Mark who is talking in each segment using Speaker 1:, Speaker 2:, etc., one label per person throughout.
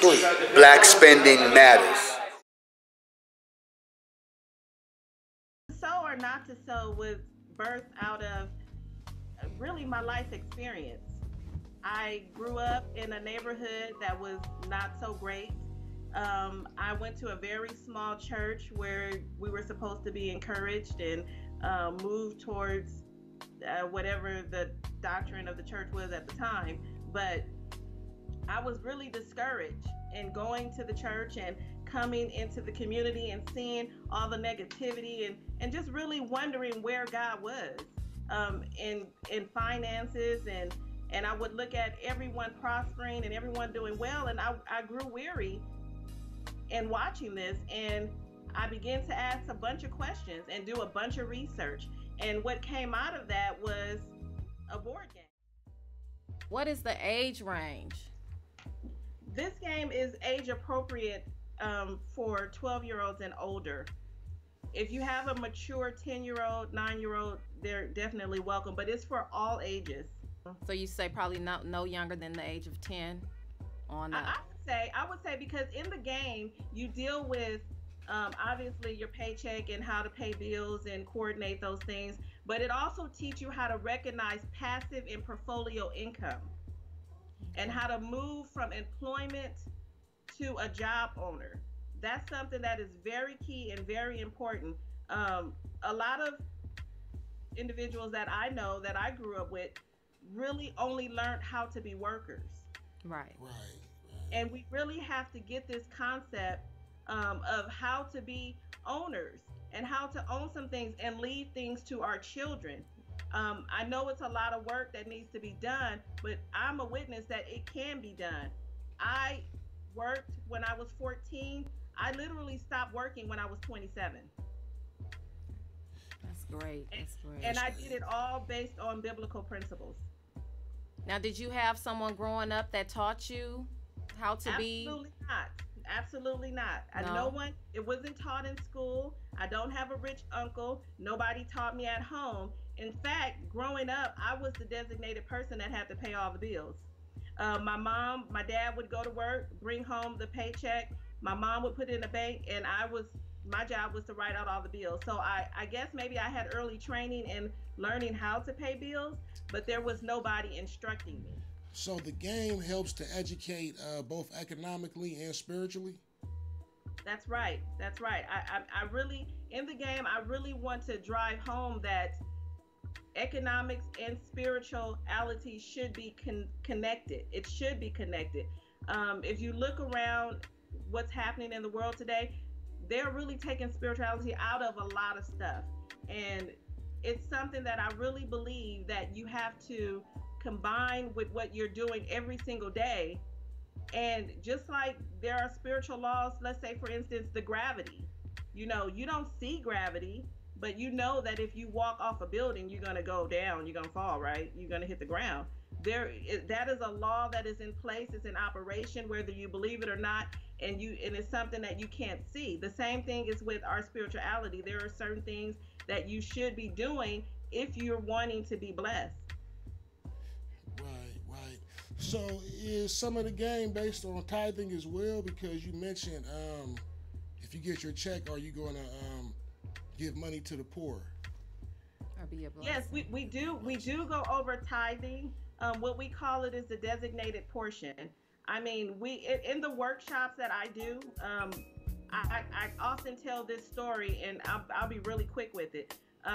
Speaker 1: Economically, black spending matters.
Speaker 2: So or not to so was birthed out of really my life experience. I grew up in a neighborhood that was not so great. I went to a very small church where we were supposed to be encouraged and move towards whatever the doctrine of the church was at the time. But I was really discouraged in going to the church and coming into the community and seeing all the negativity and just really wondering where God was in finances and I would look at everyone prospering and everyone doing well, and I grew weary in watching this, and I began to ask a bunch of questions and do a bunch of research, and what came out of that was a board game.
Speaker 3: What is the age range?
Speaker 2: This game is age appropriate for 12-year-olds and older. If you have a mature 10-year-old, 9-year-old, they're definitely welcome, but it's for all ages.
Speaker 3: So you say probably no younger than the age of 10 on up.
Speaker 2: I would say because in the game you deal with obviously your paycheck and how to pay bills and coordinate those things, but it also teaches you how to recognize passive and portfolio income and how to move from employment to a job owner. That's something that is very key and very important. A lot of individuals that I know that I grew up with really only learned how to be workers.
Speaker 3: Right.
Speaker 2: And we really have to get this concept of how to be owners and how to own some things and leave things to our children. I know it's a lot of work that needs to be done, but I'm a witness that it can be done. I worked when I was 14. I literally stopped working when I was 27.
Speaker 3: That's great.
Speaker 2: And I did it all based on biblical principles.
Speaker 3: Now, did you have someone growing up that taught you how to be?
Speaker 2: Absolutely not.
Speaker 3: No.
Speaker 2: No one, it wasn't taught in school. I don't have a rich uncle. Nobody taught me at home. In fact, growing up, I was the designated person that had to pay all the bills. My dad would go to work, bring home the paycheck. My mom would put it in the bank, and my job was to write out all the bills. So I guess maybe I had early training in learning how to pay bills, but there was nobody instructing me.
Speaker 4: So the game helps to educate both economically and spiritually?
Speaker 2: That's right. I really, in the game, I really want to drive home that economics and spirituality should be connected. It should be connected. If you look around what's happening in the world today, they're really taking spirituality out of a lot of stuff. And it's something that I really believe that you have to combine with what you're doing every single day. And just like there are spiritual laws, let's say for instance, the gravity, you don't see gravity, but you know that if you walk off a building, you're going to go down, you're going to fall, right? You're going to hit the ground. That is a law that is in place. It's in operation, whether you believe it or not. And it's something that you can't see. The same thing is with our spirituality. There are certain things that you should be doing if you're wanting to be blessed.
Speaker 4: Right. So is some of the game based on tithing as well? Because you mentioned if you get your check, are you going to give money to the poor?
Speaker 3: Or be a blessing?
Speaker 2: Yes, we do go over tithing. What we call it is the designated portion. I mean, in the workshops that I do, I often tell this story, and I'll be really quick with it.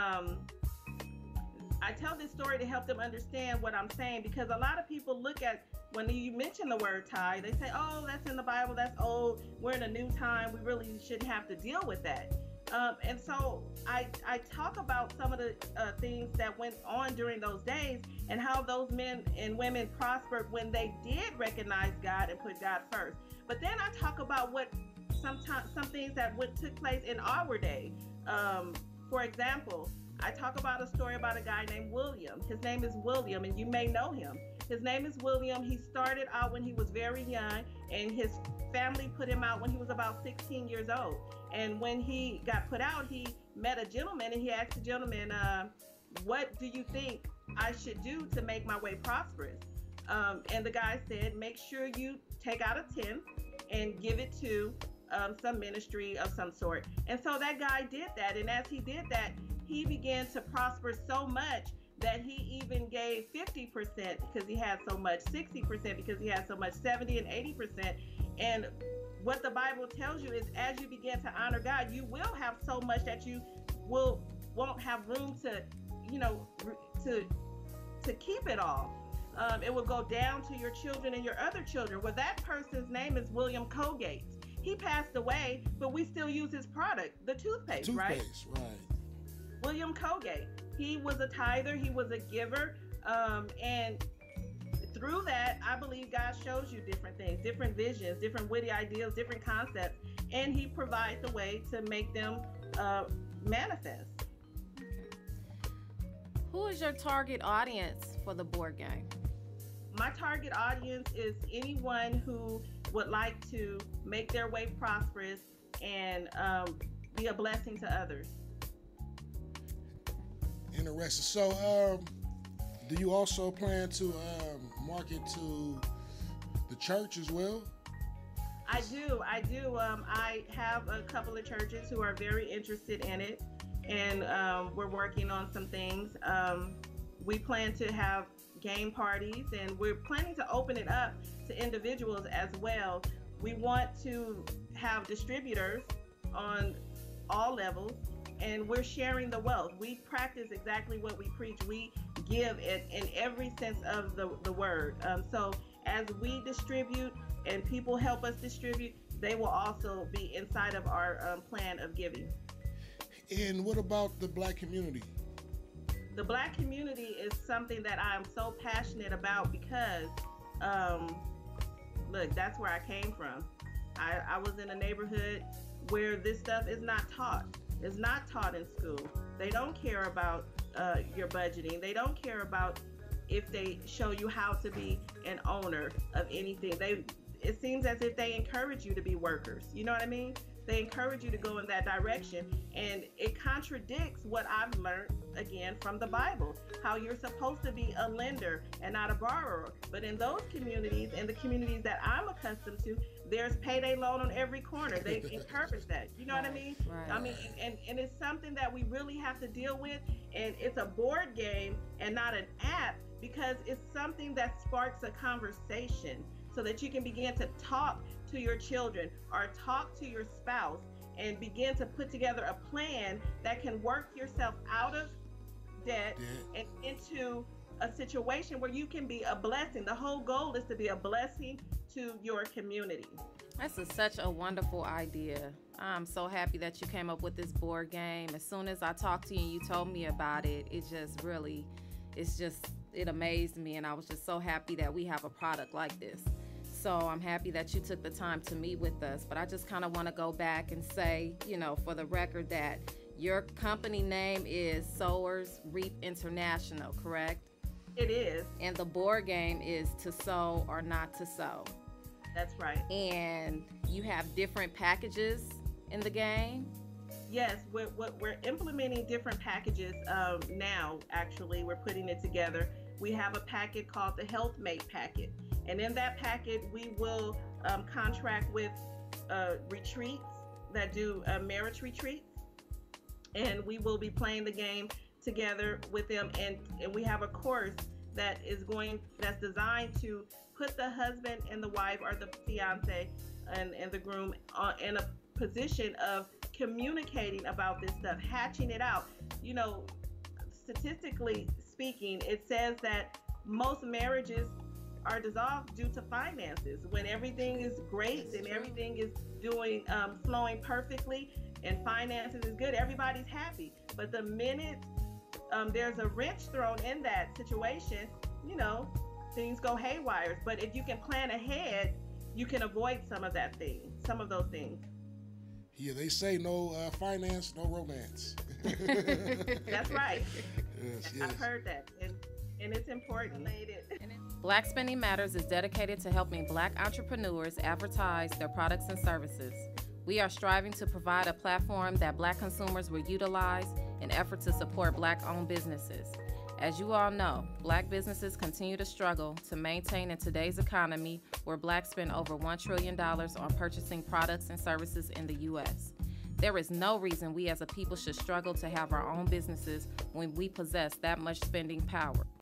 Speaker 2: I tell this story to help them understand what I'm saying, because a lot of people look at, when you mention the word tithe, they say, oh, that's in the Bible, that's old, we're in a new time, we really shouldn't have to deal with that. And so I talk about some of the things that went on during those days and how those men and women prospered when they did recognize God and put God first. But then I talk about some things that took place in our day. For example, I talk about a story about a guy named William. His name is William, and you may know him. His name is William. He started out when he was very young, and his family put him out when he was about 16 years old. And when he got put out, he met a gentleman, and he asked the gentleman, what do you think I should do to make my way prosperous? And the guy said, make sure you take out a 10 and give it to some ministry of some sort. And so that guy did that. And as he did that, he began to prosper so much that he even gave 50% because he had so much, 60% because he had so much, 70 and 80%. And what the Bible tells you is as you begin to honor God, you will have so much that you won't have room to, to keep it all. It will go down to your children and your other children. Well, that person's name is William Colgate. He passed away, but we still use his product, the toothpaste, right?
Speaker 4: Toothpaste, right.
Speaker 2: William Colgate. He was a tither, he was a giver, and through that, I believe God shows you different things, different visions, different witty ideas, different concepts, and he provides a way to make them manifest.
Speaker 3: Who is your target audience for the board game?
Speaker 2: My target audience is anyone who would like to make their way prosperous and be a blessing to others.
Speaker 4: Interesting. So, do you also plan to market to the church as well?
Speaker 2: I do. I have a couple of churches who are very interested in it, and we're working on some things. We plan to have game parties, and we're planning to open it up to individuals as well. We want to have distributors on all levels, and we're sharing the wealth. We practice exactly what we preach. We give it in every sense of the word. So as we distribute and people help us distribute, they will also be inside of our plan of giving.
Speaker 4: And what about the Black community?
Speaker 2: The Black community is something that I'm so passionate about because, look, that's where I came from. I was in a neighborhood where this stuff is not taught. It's not taught in school. They don't care about your budgeting. They don't care about if they show you how to be an owner of anything. It seems as if they encourage you to be workers. You know what I mean? They encourage you to go in that direction, and it contradicts what I've learned again from the Bible, how you're supposed to be a lender and not a borrower. But in those communities, and the communities that I'm accustomed to, there's payday loan on every corner. They encourage that. You know what I mean?
Speaker 3: Right.
Speaker 2: I mean, and it's something that we really have to deal with, and it's a board game and not an app, because it's something that sparks a conversation so that you can begin to talk to your children or talk to your spouse and begin to put together a plan that can work yourself out of debt and into a situation where you can be a blessing. The whole goal is to be a blessing to your community.
Speaker 3: This is such a wonderful idea. I'm so happy that you came up with this board game. As soon as I talked to you and you told me about it, it amazed me, and I was just so happy that we have a product like this. So I'm happy that you took the time to meet with us. But I just kind of want to go back and say, for the record, that your company name is Sowers Reap International, correct?
Speaker 2: It is.
Speaker 3: And the board game is To Sow or Not to Sow.
Speaker 2: That's right.
Speaker 3: And you have different packages in the game?
Speaker 2: Yes, we're implementing different packages now. Actually, we're putting it together. We have a packet called the Health Mate packet. And in that packet, we will contract with retreats that do marriage retreats. And we will be playing the game together with them. And we have a course that's designed to put the husband and the wife, or the fiance and the groom, in a position of communicating about this stuff, hatching it out. Statistically speaking, it says that most marriages are dissolved due to finances. When everything is great and everything is flowing perfectly and finances is good, everybody's happy. But the minute there's a wrench thrown in that situation, things go haywire. But if you can plan ahead, you can avoid some of those things.
Speaker 4: Yeah, they say no finance, no romance.
Speaker 2: That's right.
Speaker 4: Yes.
Speaker 2: I've heard that, and it's important.
Speaker 3: Black Spending Matters is dedicated to helping Black entrepreneurs advertise their products and services. We are striving to provide a platform that Black consumers will utilize in effort to support Black-owned businesses. As you all know, Black businesses continue to struggle to maintain in today's economy where Blacks spend over $1 trillion on purchasing products and services in the U.S. There is no reason we as a people should struggle to have our own businesses when we possess that much spending power.